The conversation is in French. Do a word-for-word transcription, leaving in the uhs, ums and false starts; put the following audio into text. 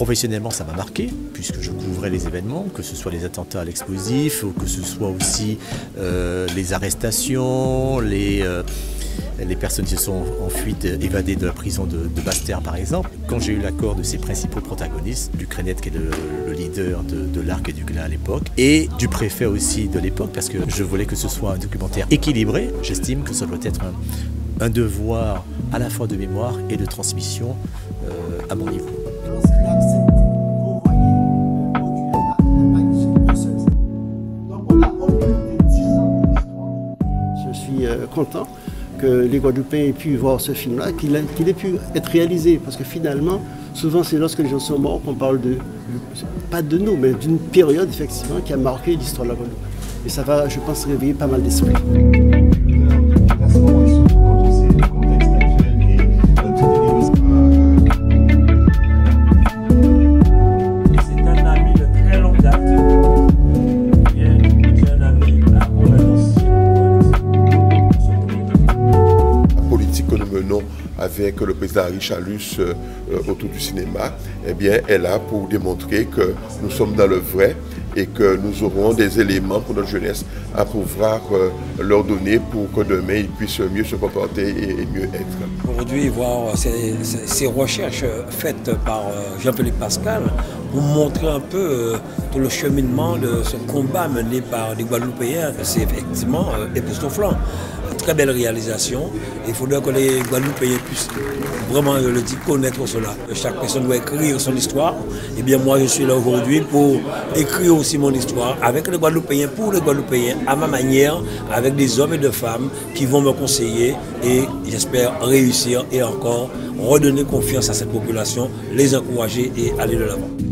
Professionnellement, ça m'a marqué, puisque je couvrais les événements, que ce soit les attentats à l'explosif, ou que ce soit aussi euh, les arrestations, les, euh, les personnes qui se sont en fuite, évadées de la prison de, de Basse-Terre par exemple. Quand j'ai eu l'accord de ses principaux protagonistes, du Crénet qui est le, le leader de, de l'Arc et du Glin à l'époque, et du préfet aussi de l'époque, parce que je voulais que ce soit un documentaire équilibré, j'estime que ça doit être un, un devoir à la fois de mémoire et de transmission euh, à mon niveau. Je suis content que les Guadeloupéens aient pu voir ce film-là, qu'il ait, qu'il ait pu être réalisé. Parce que finalement, souvent c'est lorsque les gens sont morts qu'on parle de, pas de nous, mais d'une période effectivement qui a marqué l'histoire de la Guadeloupe. Et ça va, je pense, réveiller pas mal d'esprits. Avec le président Henri Chalus euh, autour du cinéma, eh bien, est là pour démontrer que nous sommes dans le vrai et que nous aurons des éléments pour notre jeunesse à pouvoir euh, leur donner pour que demain ils puissent mieux se comporter et, et mieux être. Aujourd'hui, voir ces, ces, ces recherches faites par Jean-Philippe Pascal pour montrer un peu euh, tout le cheminement de ce combat mené par les Guadeloupéens, c'est effectivement euh, époustouflant. Très belle réalisation. Il faudrait que les Guadeloupéens puissent vraiment, je le dis, connaître cela. Chaque personne doit écrire son histoire. Et bien moi, je suis là aujourd'hui pour écrire aussi mon histoire avec les Guadeloupéens, pour les Guadeloupéens, à ma manière, avec des hommes et des femmes qui vont me conseiller et j'espère réussir et encore redonner confiance à cette population, les encourager et aller de l'avant.